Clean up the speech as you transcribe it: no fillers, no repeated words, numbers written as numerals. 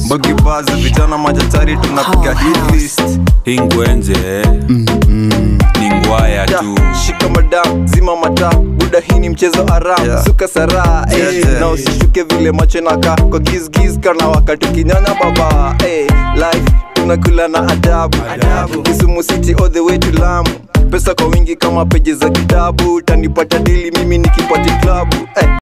Mbogi bazi vijana machachari tunapiga hit list. Hingwenje ni ngwaya tu. Shika madam, zima mata, buda hii ni mchezo haram. Suka sara, na usishuke vile macho naka. Kwa giz kana wakati kinyanya baba. Life tunakula na adabu. Kisumu City all the way to Lamu. Pesa kwa wingi kama peji za kitabu. Tanipata dili mimi nikipati klabu.